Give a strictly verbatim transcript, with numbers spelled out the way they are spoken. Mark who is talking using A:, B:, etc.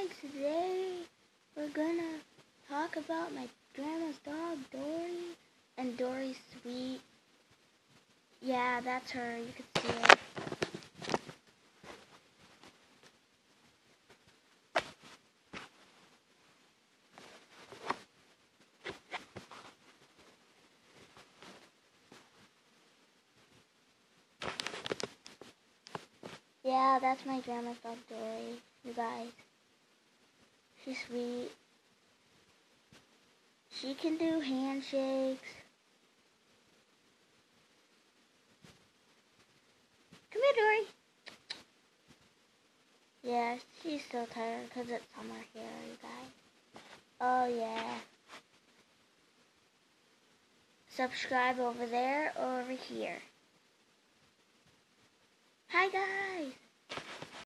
A: guys, today we're gonna talk about my grandma's dog, Dory, and Dory's sweet. Yeah, that's her, you can see her. Yeah, that's my grandma's dog, Dory, you guys. She's sweet. She can do handshakes. Come here, Dory. Yeah, she's so tired because it's summer here, you guys. Oh, yeah. Subscribe over there or over here. Hi, guys.